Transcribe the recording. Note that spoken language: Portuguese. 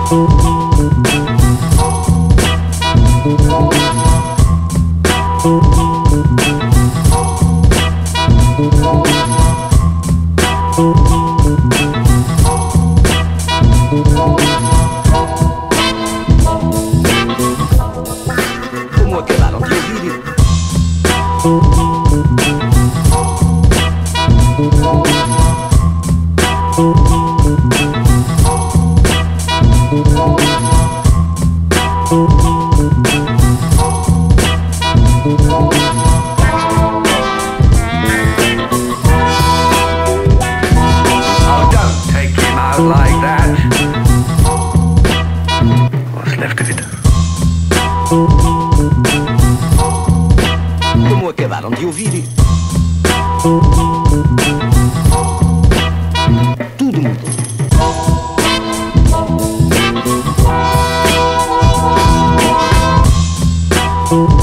Como acabaram de ouvir? Oh, don't take him out like that. What's left of it? Como acabaram de ouvir? Tudo mudou.